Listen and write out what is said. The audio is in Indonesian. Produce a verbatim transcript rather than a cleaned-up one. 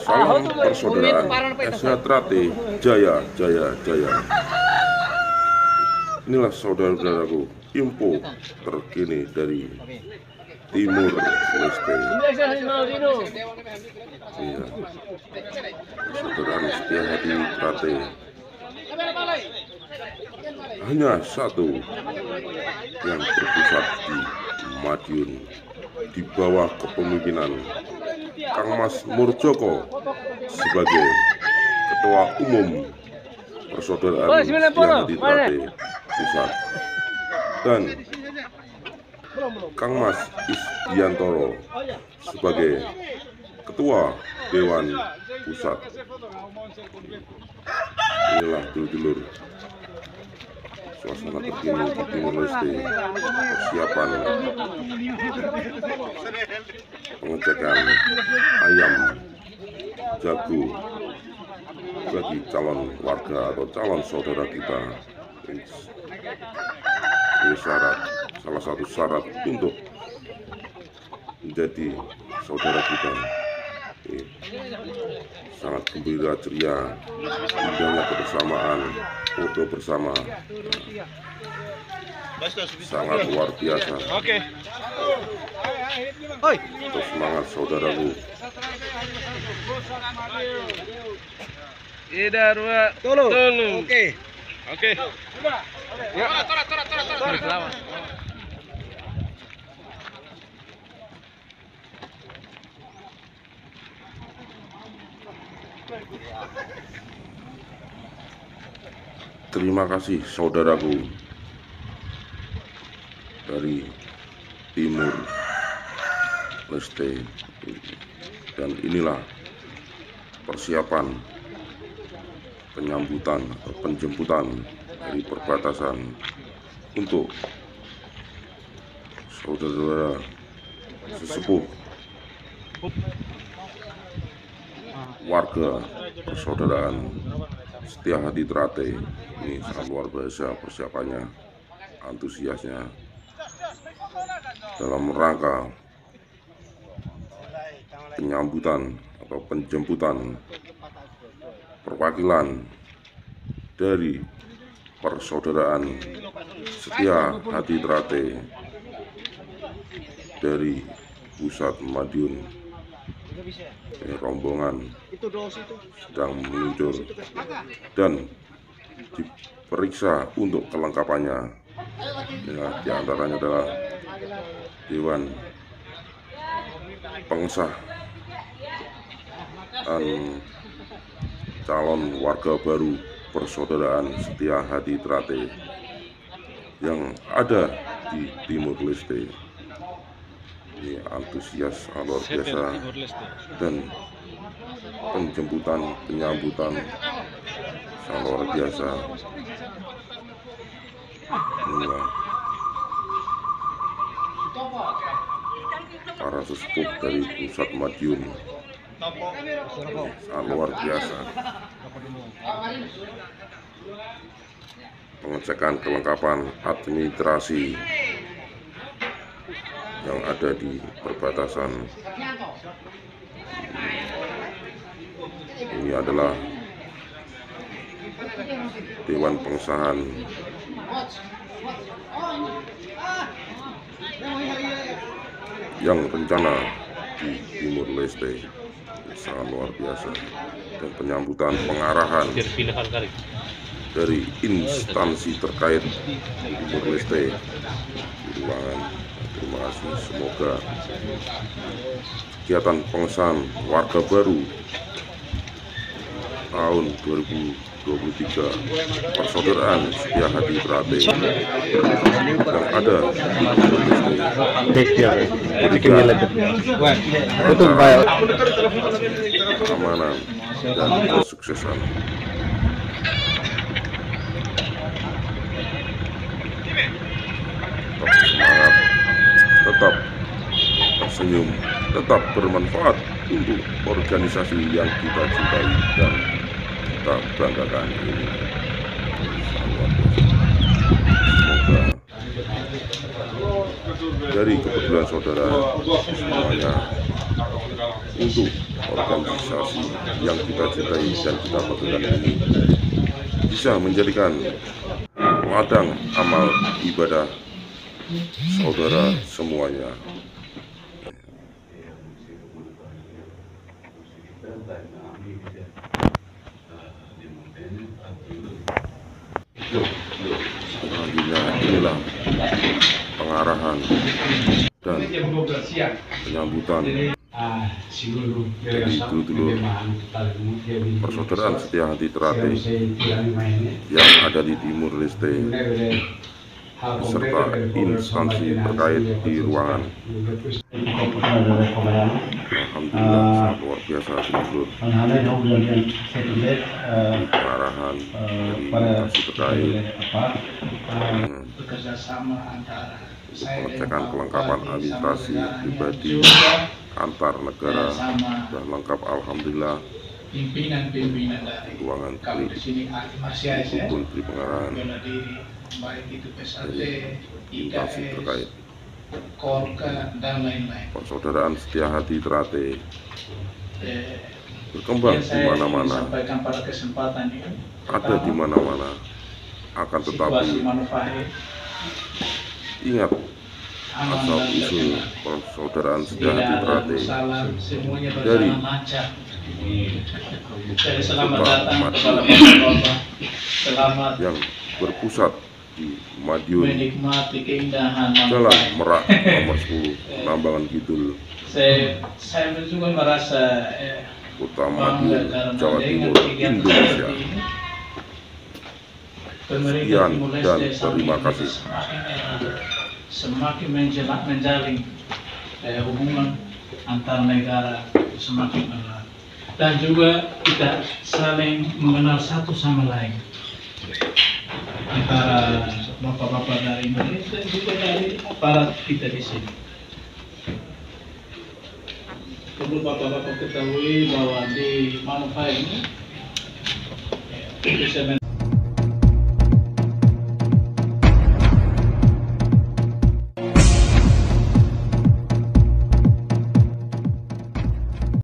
Salam persaudaraan, Esyatrate, jaya, jaya, jaya. Inilah saudara-saudaraku, info terkini dari Timur Leste. Iya, persaudaraan setia hati Trate. Hanya satu yang berpusat di Madiun, di bawah kepemimpinan Kang Mas Murjoko sebagai Ketua Umum Persaudaraan Setia Hati Trate Pusat, dan Kang Mas Isdiantoro sebagai Ketua Dewan Pusat. Inilah dulur-dulur suasana terkini di Timur Leste, persiapan pengecekan ayam jago bagi calon warga atau calon saudara kita. Ini syarat, salah satu syarat untuk menjadi saudara kita. Ini sangat gembira, ceria, indahnya kebersamaan, foto bersama, nah, sangat luar biasa. Oke. Untuk semangat saudaraku. Ida dua tolong. Oke. Oke. Ya. Tora tora tora tora. Selamat. Terima kasih saudaraku dari Timur Leste, dan inilah persiapan penyambutan atau penjemputan dari perbatasan untuk saudara-saudara sesepuh warga persaudaraan Setia Hati Trate. Ini sangat luar biasa persiapannya, antusiasnya dalam rangka penyambutan atau penjemputan perwakilan dari persaudaraan Setia Hati Trate dari pusat Madiun. Ini rombongan sedang meluncur dan diperiksa untuk kelengkapannya. Ya, di antaranya adalah Dewan Pengesah dan calon warga baru persaudaraan Setia Hati Trate yang ada di Timur Leste. Ini antusias luar biasa, dan penjemputan penyambutan sangat luar biasa. Inilah para sesepuh dari pusat Madiun, sangat luar biasa. Pengecekan kelengkapan administrasi yang ada di perbatasan. Ini adalah Dewan Pengesahan yang rencana di Timur Leste, sangat luar biasa, dan penyambutan pengarahan dari instansi terkait di Timur Leste di ruangan. Terima kasih, semoga kegiatan pengesahan warga baru tahun dua ribu dua puluh tiga persaudaraan Setia Hati Trate yang ada di Timur Leste keamanan dan kesuksesan. Tetap semangat, tetap tersenyum, tetap bermanfaat untuk organisasi yang kita cintai dan kita banggakan ini. Semoga dari kepedulian saudara semuanya untuk organisasi yang kita cintai dan kita banggakan ini bisa menjadikan ladang amal ibadah saudara semuanya. Selanjutnya inilah pengarahan dan penyambutan dari dulur-dulur persaudaraan setia hati Terate yang ada di Timur Leste serta instansi terkait di ruangan. Alhamdulillah sangat luar biasa dulur pengarahan dari instansi terkait pengecekan kelengkapan administrasi pribadi antar negara dan lengkap. Alhamdulillah pimpinan-pimpinan dari ruangan kami di sini masih A S ya, maupun Tri Pengarahan bela diri, baik itu P S A T, I K instansi S, terkait Korka dan lain-lain. persaudaraan setia hati Terate Eh, berkembang yang di saya ingin mana-mana, sampaikan pada kesempatan ini, ada di mana-mana. Akan situasi tetapi manufaktur ingat aman asal dan usul terkenal. persaudaraan setia Tidak hati ada Terate masalah, semuanya dari berjalan lancar. Jadi selamat Bapak datang Mati kepada bapak-bapak. Selamat yang berpusat di Madiun, menikmati keindahan Jalan manfaat. Merak nomor sepuluh, Nambangan Kidul, Saya saya juga merasa eh, Kota bangga Madiun, karena Jawa dengan Timur, kegiatan Indonesia. seperti ini. Pemerintah Sekian Timur dan Leste saat terima ini kasih. semakin erat, semakin menjelak menjalin eh, hubungan antar negara semakin erat, dan juga kita saling mengenal satu sama lain antara bapak-bapak dari Indonesia dan juga dari aparat kita di sini. Perlu bapak-bapak ketahui bahwa di Manufai ini bisa